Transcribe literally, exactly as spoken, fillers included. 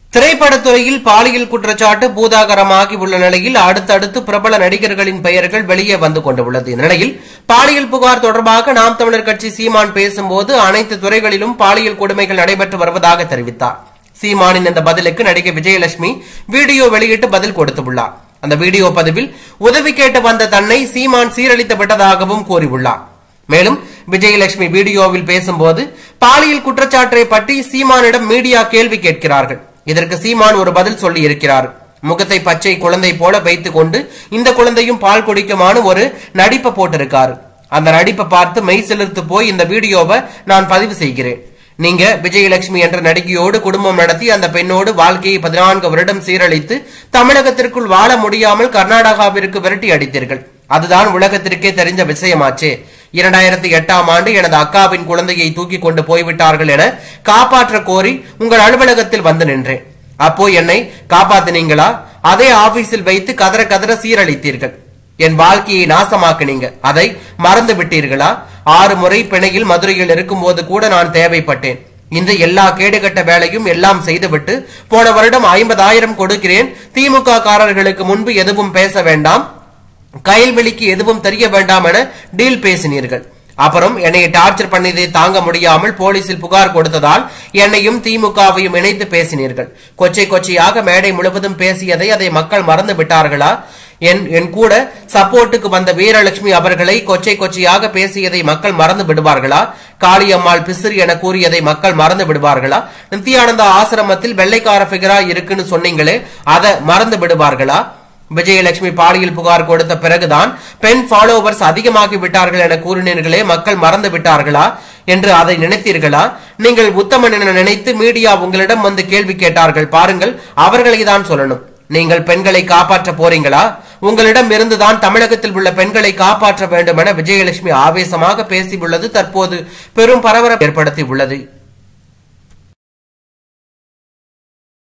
திரைப்படத்துறையில் பாலியல் குற்றச்சாட்டு பூதாகரமாகி உள்ள நிலையில் அடுத்தடுத்து பிரபல நடிகர்களின் பெயர்கள் வெளியே வந்து கொண்டுள்ளது. இந்த நிலையில் பாலியல் புகார் தொடர்பாக நாம் தமிழர் கட்சி சீமான் பேசும்போது அனைத்து துறைகளிலும் பாலியல் கொடுமைகள் நடைபெற்று வருவதாக தெரிவித்தார். சீமானின் இந்த பதிலுக்கு நடிகை விஜயலட்சுமி வீடியோ வெளியிட்டு பதில் கொடுத்துள்ளார். அந்த வீடியோ பதிவில் உதவி கேட்டு வந்த தன்னை சீமான் சீரழித்து விட்டதாகவும் கூறியுள்ளார். மேலும் விஜயலட்சுமி வீடியோவில் பேசும்போது பாலியல் குற்றச்சாட்டை பற்றி சீமானிடம் மீடியா கேள்வி கேட்கிறார்கள். இதற்கு சீமான் ஒரு பதில் சொல்லி இருக்கிறார். முகத்தை பச்சை குழந்தை போல வைத்துக் கொண்டு இந்த குழந்தையும் பால் குடிக்குமானு ஒரு நடிப்பை போட்டிருக்காரு. அந்த நடிப்பை பார்த்து மெய் சிலிர்த்து போய் இந்த வீடியோவை நான் பதிவு செய்கிறேன். நீங்க விஜயலட்சுமி என்ற நடிகையோடு குடும்பம் நடத்தி அந்த பெண்ணோடு வாழ்க்கையை பதினான்கு வருடம் சீரழித்து தமிழகத்திற்குள் வாழ முடியாமல் கர்நாடகாவிற்கு விரட்டி அடித்தீர்கள். அதுதான் உலகத்திற்கே தெரிஞ்ச விஷயமாச்சே. இரண்டாயிரத்தி எட்டாம் ஆண்டு எனது அக்காவின் குழந்தையை தூக்கி கொண்டு போய்விட்டார்கள் என காப்பாற்ற கோரி உங்கள் அலுவலகத்தில் வந்து நின்றேன். அப்போ என்னை காப்பாத்தினீங்களா? அதே ஆபீஸில் வைத்து கதற கதற சீரழித்தீர்கள். என் வாழ்க்கையை நாசமாக்கினீங்க. அதை மறந்து விட்டீர்களா? ஆறு முறை பிணையில் மதுரையில் இருக்கும் போது கூட நான் தேவைப்பட்டேன். இந்த எல்லா கேடுகட்ட வேலையும் எல்லாம் செய்துவிட்டு போன வருடம் ஐம்பதாயிரம் கொடுக்கிறேன். திமுக காரர்களுக்கு முன்பு எதுவும் பேச வேண்டாம், கயல்வெளிக்கு எதுவும் தெரிய வேண்டாம் என டீல் பேசினீர்கள். அப்புறம் என்னை டார்ச்சர் பண்ணதை தாங்க முடியாமல் போலீசில் புகார் கொடுத்ததால் என்னையும் திமுகவையும் இணைத்து பேசினீர்கள். கொச்சை கொச்சையாக மேடை முழுவதும் பேசியதை அதை மக்கள் மறந்து விட்டார்களா? என் என் கூட சப்போர்ட்டுக்கு வந்த வீரலட்சுமி அவர்களை கொச்சை கொச்சையாக பேசியதை மக்கள் மறந்து விடுவார்களா? காளியம்மாள் பிசிறு என கூறியதை மக்கள் மறந்து விடுவார்களா? நித்யானந்தா ஆசிரமத்தில் வெள்ளைக்கார பிகரா இருக்குன்னு சொன்னீங்களே, அதை மறந்து விடுவார்களா? விஜயலட்சுமி பாலியல் புகார் கொடுத்த பிறகுதான் பெண் ஃபாலோவர்ஸ் அதிகமாகி விட்டார்கள் என கூறினீர்களே, மக்கள் மறந்து விட்டார்களா என்று அதை நினைத்தீர்களா? நீங்கள் உத்தமன் என நினைத்து மீடியா உங்களிடம் வந்து கேள்வி கேட்டார்கள் பாருங்கள், அவர்களை தான் சொல்லணும். நீங்கள் பெண்களை காப்பாற்ற போறீங்களா? உங்களிடம் இருந்துதான் தமிழகத்தில் உள்ள பெண்களை காப்பாற்ற வேண்டும் என விஜயலட்சுமி ஆவேசமாக பேசியுள்ளது தற்போது பெரும் பரபரப்பு ஏற்படுத்தி உள்ளது.